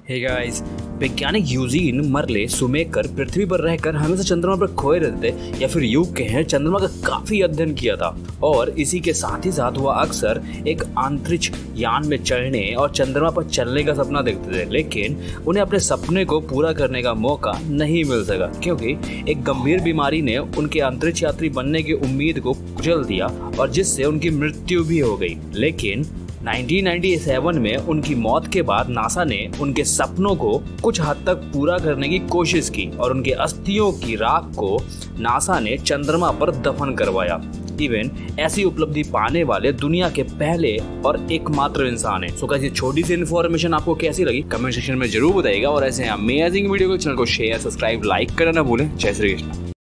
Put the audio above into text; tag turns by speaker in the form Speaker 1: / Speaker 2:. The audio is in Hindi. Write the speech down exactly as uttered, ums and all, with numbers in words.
Speaker 1: हे गाइस, वैज्ञानिक यूजीन मरले सुमेकर पृथ्वी पर रहकर हमेशा चंद्रमा पर खोए रहते थे, या फिर यूं कहें चंद्रमा का काफी अध्ययन किया था। और इसी के साथ ही साथ वह अक्सर एक अंतरिक्ष यान में चढ़ने और चंद्रमा पर चलने का सपना देखते थे, लेकिन उन्हें अपने सपने को पूरा करने का मौका नहीं मिल सका क्योंकि एक गंभीर बीमारी ने उनके अंतरिक्ष यात्री बनने की उम्मीद को कुचल दिया और जिससे उनकी मृत्यु भी हो गई। लेकिन उन्नीस सौ सत्तानवे में उनकी मौत के बाद नासा ने उनके सपनों को कुछ हद तक पूरा करने की कोशिश की और उनके अस्थियों की राख को नासा ने चंद्रमा पर दफन करवाया। इवन ऐसी उपलब्धि पाने वाले दुनिया के पहले और एकमात्र इंसान है। सो कैसी छोटी सी इन्फॉर्मेशन आपको कैसी लगी कमेंट सेक्शन में जरूर बताइएगा और ऐसे अमेजिंग वीडियो को चैनल को शेयर सब्सक्राइब लाइक करना ना भूलें। जय श्री कृष्ण।